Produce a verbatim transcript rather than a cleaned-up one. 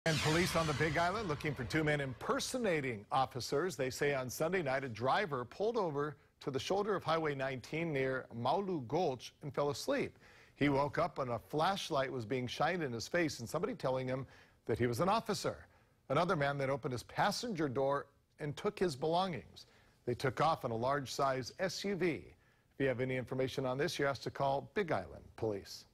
And police on the Big Island looking for two men impersonating officers. They say on Sunday night a driver pulled over to the shoulder of Highway nineteen near Maulu Gulch and fell asleep. He woke up and a flashlight was being shined in his face and somebody telling him that he was an officer. Another man then opened his passenger door and took his belongings. They took off in a large size S U V. If you have any information on this, you're asked to call Big Island Police.